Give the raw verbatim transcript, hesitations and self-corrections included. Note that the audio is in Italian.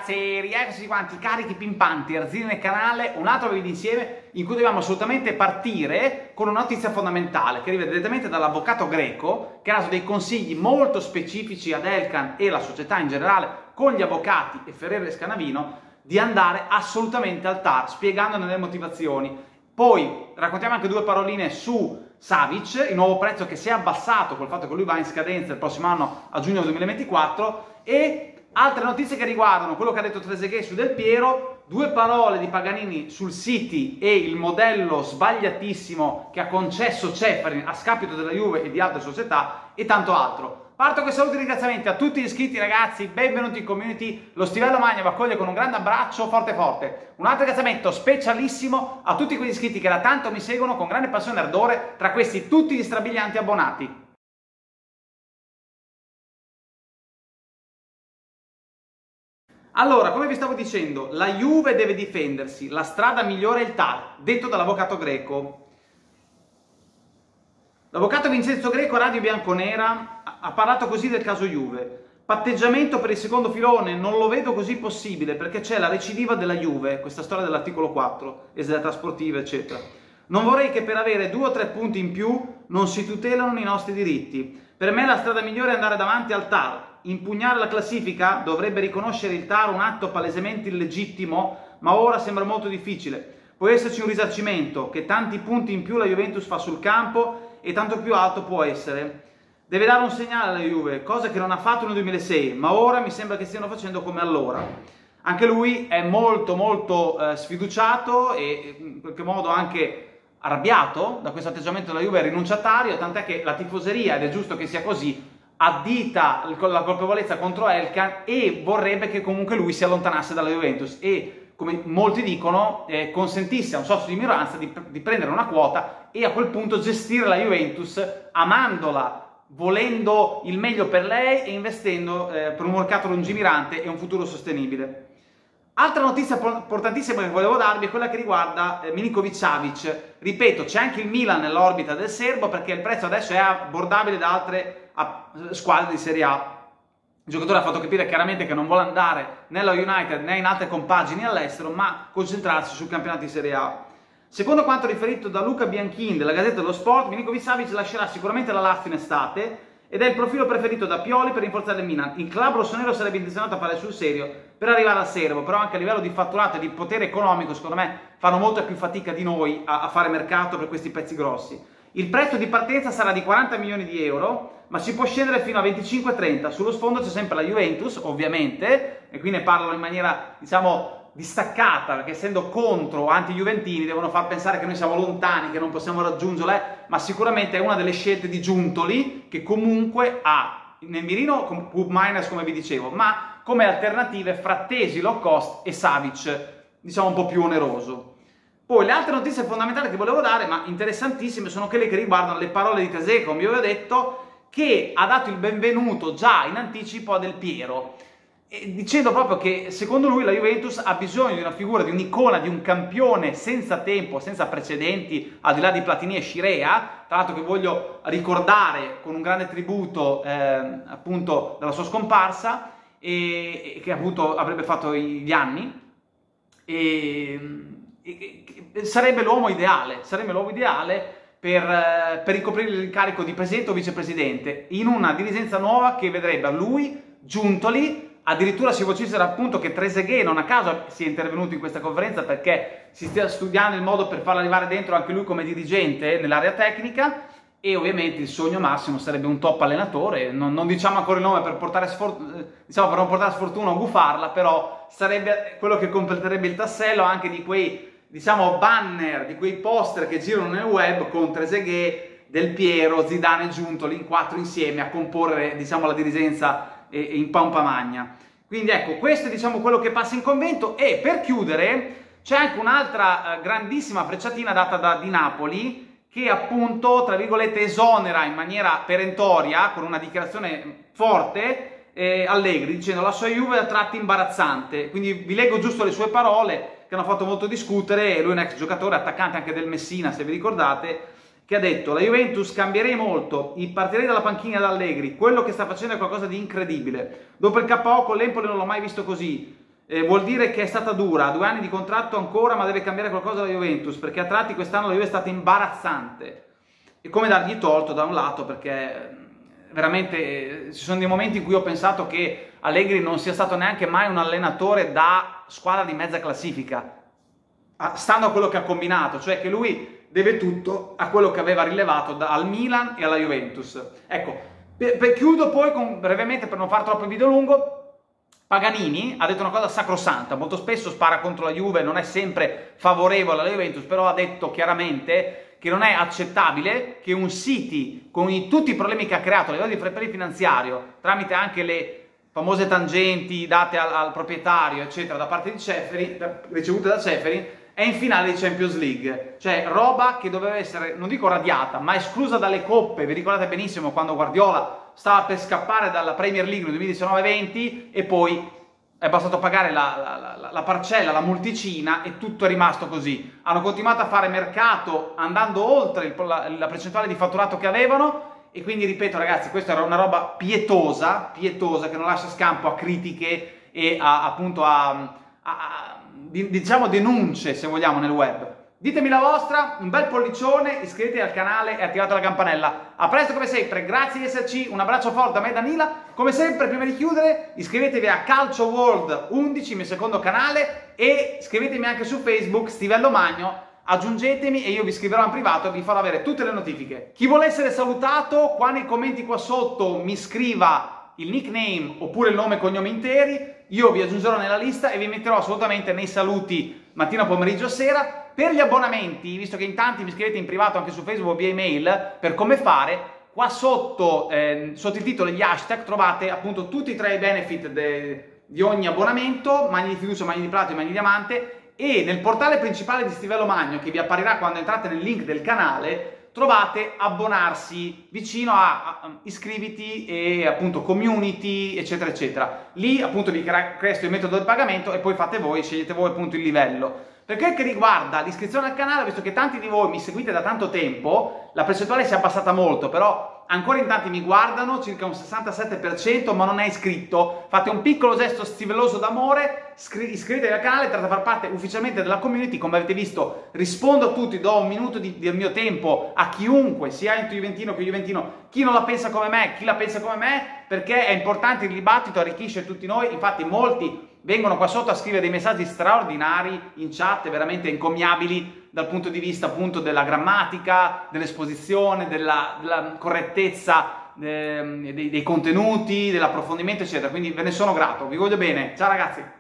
ragazzi, rieccoci quanti carichi pimpanti, Arzini nel canale, un altro video insieme in cui dobbiamo assolutamente partire con una notizia fondamentale che arriva direttamente dall'avvocato greco, che ha dato dei consigli molto specifici ad Elkann e alla società in generale, con gli avvocati e Ferrero e Scanavino, di andare assolutamente al T A R, spiegandone le motivazioni. Poi raccontiamo anche due paroline su Savic, il nuovo prezzo che si è abbassato col fatto che lui va in scadenza il prossimo anno a giugno duemilaventiquattro, e altre notizie che riguardano quello che ha detto Trezeguet su Del Piero, due parole di Paganini sul City e il modello sbagliatissimo che ha concesso Ceferin a scapito della Juve e di altre società e tanto altro. Parto con saluti e ringraziamenti a tutti gli iscritti ragazzi, benvenuti in community, lo Stivello Magna vi accoglie con un grande abbraccio forte forte. Un altro ringraziamento specialissimo a tutti quegli iscritti che da tanto mi seguono con grande passione e ardore, tra questi tutti gli strabilianti abbonati. Allora, come vi stavo dicendo, la Juve deve difendersi, la strada migliore è il T A R, detto dall'avvocato greco. L'avvocato Vincenzo Greco a Radio Bianconera ha parlato così del caso Juve. Patteggiamento per il secondo filone non lo vedo così possibile perché c'è la recidiva della Juve, questa storia dell'articolo quattro, esedata sportiva, eccetera. Non vorrei che per avere due o tre punti in più non si tutelano i nostri diritti. Per me la strada migliore è andare davanti al T A R. Impugnare la classifica dovrebbe riconoscere il T A R un atto palesemente illegittimo, ma ora sembra molto difficile. Può esserci un risarcimento, che tanti punti in più la Juventus fa sul campo e tanto più alto può essere. Deve dare un segnale alla Juve, cosa che non ha fatto nel duemilasei, ma ora mi sembra che stiano facendo come allora. Anche lui è molto molto eh, sfiduciato e in qualche modo anche arrabbiato da questo atteggiamento della Juve rinunciatario, tant'è che la tifoseria, ed è giusto che sia così, addita la colpevolezza contro Elkann e vorrebbe che comunque lui si allontanasse dalla Juventus e, come molti dicono, eh, consentisse a un socio di minoranza di, di prendere una quota e a quel punto gestire la Juventus amandola, volendo il meglio per lei e investendo eh, per un mercato lungimirante e un futuro sostenibile. Altra notizia importantissima che volevo darvi è quella che riguarda eh, Milinković-Savic. Ripeto, c'è anche il Milan nell'orbita del serbo perché il prezzo adesso è abbordabile da altre a, squadre di Serie A. Il giocatore ha fatto capire chiaramente che non vuole andare nella United né in altre compagini all'estero, ma concentrarsi sul campionato di Serie A. Secondo quanto riferito da Luca Bianchin della Gazzetta dello Sport, Milinković-Savic lascerà sicuramente la Lazio in estate ed è il profilo preferito da Pioli per rinforzare il Milan. Il club rossonero sarebbe intenzionato a fare sul serio per arrivare al serbo, però anche a livello di fatturato e di potere economico, secondo me, fanno molta più fatica di noi a, a fare mercato per questi pezzi grossi. Il prezzo di partenza sarà di quaranta milioni di euro, ma si può scendere fino a venticinque trenta. Sullo sfondo c'è sempre la Juventus, ovviamente, e qui ne parlano in maniera, diciamo, distaccata, perché essendo contro anti-juventini devono far pensare che noi siamo lontani, che non possiamo raggiungerle, ma sicuramente è una delle scelte di Giuntoli, che comunque ha nel mirino Pub Miners, come vi dicevo, ma come alternative Frattesi, low cost e Savic, diciamo un po' più oneroso. Poi le altre notizie fondamentali che volevo dare, ma interessantissime, sono quelle che riguardano le parole di Trezeguet, come vi avevo detto, che ha dato il benvenuto già in anticipo a Del Piero, e dicendo proprio che secondo lui la Juventus ha bisogno di una figura, di un'icona, di un campione senza tempo, senza precedenti, al di là di Platini e Scirea, tra l'altro che voglio ricordare con un grande tributo eh, appunto della sua scomparsa, e, e che appunto avrebbe fatto gli anni, e, e, e sarebbe l'uomo ideale, sarebbe l'uomo ideale per, per ricoprire l'incarico di presidente o vicepresidente, in una dirigenza nuova che vedrebbe a lui, Giuntoli. Addirittura si vocifera appunto che Trezeguet non a caso sia intervenuto in questa conferenza perché si stia studiando il modo per farlo arrivare dentro anche lui come dirigente nell'area tecnica, e ovviamente il sogno massimo sarebbe un top allenatore. Non, non diciamo ancora il nome per, portare diciamo, per non portare sfortuna o gufarla, però sarebbe quello che completerebbe il tassello anche di quei, diciamo, banner, di quei poster che girano nel web con Trezeguet, Del Piero, Zidane e Giuntoli in quattro insieme a comporre, diciamo, la dirigenza in pompa magna. Quindi ecco, questo è, diciamo, quello che passa in convento. E per chiudere c'è anche un'altra eh, grandissima frecciatina data da Di Napoli, che appunto, tra virgolette, esonera in maniera perentoria, con una dichiarazione forte, eh, Allegri, dicendo la sua Juve è a tratti imbarazzante. Quindi vi leggo giusto le sue parole che hanno fatto molto discutere. Lui è un ex giocatore, attaccante anche del Messina, se vi ricordate, che ha detto: la Juventus cambierei molto, partirei dalla panchina da Allegri, quello che sta facendo è qualcosa di incredibile, dopo il K O con l'Empoli non l'ho mai visto così, eh, vuol dire che è stata dura, ha due anni di contratto ancora, ma deve cambiare qualcosa la Juventus, perché a tratti quest'anno la Juve è stata imbarazzante. E come dargli torto da un lato, perché veramente eh, ci sono dei momenti in cui ho pensato che Allegri non sia stato neanche mai un allenatore da squadra di mezza classifica, stando a quello che ha combinato, cioè che lui deve tutto a quello che aveva rilevato da, al Milan e alla Juventus. Ecco, per, per chiudo poi con, brevemente, per non fare troppo il video lungo. Paganini ha detto una cosa sacrosanta, molto spesso spara contro la Juve, non è sempre favorevole alla Juventus, però ha detto chiaramente che non è accettabile che un City, con i, tutti i problemi che ha creato a livello di fair play finanziario, tramite anche le famose tangenti date al, al proprietario, eccetera, da parte di Ceferin, ricevute da Ceferin, è in finale di Champions League. Cioè, roba che doveva essere, non dico radiata, ma esclusa dalle coppe. Vi ricordate benissimo quando Guardiola stava per scappare dalla Premier League nel duemiladiciannove venti e poi è bastato pagare la, la, la, la parcella, la multicina, e tutto è rimasto così. Hanno continuato a fare mercato andando oltre il, la, la percentuale di fatturato che avevano, e quindi ripeto ragazzi, questa era una roba pietosa, pietosa, che non lascia scampo a critiche e a, appunto a, a, a diciamo denunce, se vogliamo, nel web. Ditemi la vostra, un bel pollicione, iscrivetevi al canale e attivate la campanella. A presto come sempre, grazie di esserci, un abbraccio forte da me e Danila. Come sempre, prima di chiudere, iscrivetevi a Calcio World undici, il mio secondo canale, e iscrivetemi anche su Facebook, Stivello Magno. Aggiungetemi e io vi scriverò in privato e vi farò avere tutte le notifiche. Chi vuole essere salutato, qua nei commenti qua sotto mi scriva il nickname oppure il nome e cognome interi, io vi aggiungerò nella lista e vi metterò assolutamente nei saluti mattina, pomeriggio, sera. Per gli abbonamenti, visto che in tanti mi scrivete in privato anche su Facebook o via email per come fare, qua sotto, eh, sotto il titolo e gli hashtag, trovate appunto tutti e tre i benefit di ogni abbonamento: magni di fiducia, magni di platino, magni di diamante. E nel portale principale di Stivello Magno, che vi apparirà quando entrate nel link del canale, trovate abbonarsi vicino a, a iscriviti e appunto community, eccetera eccetera. Lì appunto vi cresto il metodo di pagamento e poi fate voi, scegliete voi appunto il livello. Per quel che riguarda l'iscrizione al canale, visto che tanti di voi mi seguite da tanto tempo, la percentuale si è abbassata molto, però ancora in tanti mi guardano, circa un sessantasette per cento, ma non è iscritto. Fate un piccolo gesto stiveloso d'amore, iscrivetevi al canale, trattate a far parte ufficialmente della community. Come avete visto, rispondo a tutti, do un minuto di, del mio tempo a chiunque, sia juventino che juventino, chi non la pensa come me, chi la pensa come me, perché è importante il dibattito, arricchisce tutti noi. Infatti molti vengono qua sotto a scrivere dei messaggi straordinari in chat, veramente encomiabili dal punto di vista appunto della grammatica, dell'esposizione, della, della correttezza eh, dei, dei contenuti, dell'approfondimento, eccetera. Quindi ve ne sono grato, vi voglio bene, ciao ragazzi!